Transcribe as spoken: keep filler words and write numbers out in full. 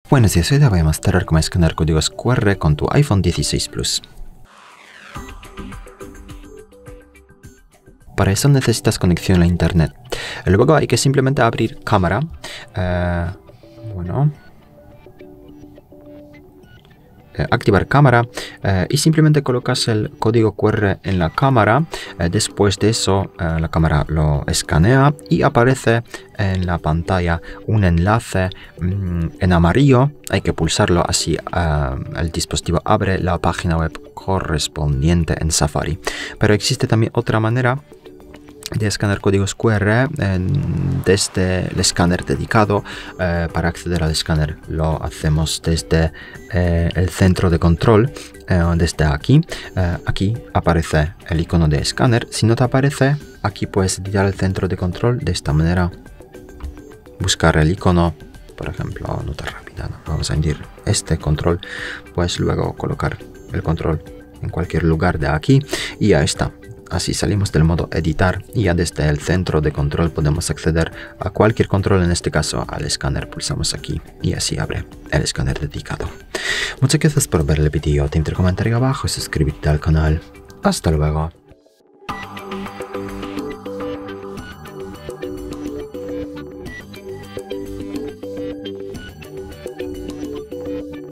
Buenos días, hoy te voy a mostrar cómo escanear códigos Q R con tu iPhone dieciséis Plus. Para eso necesitas conexión a internet. Luego hay que simplemente abrir cámara. Eh, bueno. Eh, activar cámara eh, y simplemente colocas el código Q R en la cámara. Eh, después de eso eh, la cámara lo escanea y aparece en la pantalla un enlace mmm, en amarillo. Hay que pulsarlo, así eh, el dispositivo abre la página web correspondiente en Safari. Pero existe también otra manera de escanear códigos Q R eh, desde el escáner dedicado. Eh, para acceder al escáner lo hacemos desde eh, el centro de control, eh, desde aquí. Eh, aquí aparece el icono de escáner. Si no te aparece, aquí puedes editar el centro de control de esta manera. Buscar el icono, por ejemplo, nota rápida, ¿no? Vamos a añadir este control, pues luego colocar el control en cualquier lugar de aquí y ya está. Así salimos del modo editar y ya desde el centro de control podemos acceder a cualquier control, en este caso al escáner. Pulsamos aquí y así abre el escáner dedicado. Muchas gracias por ver el vídeo, te invito a comentar abajo y suscribirte al canal. Hasta luego.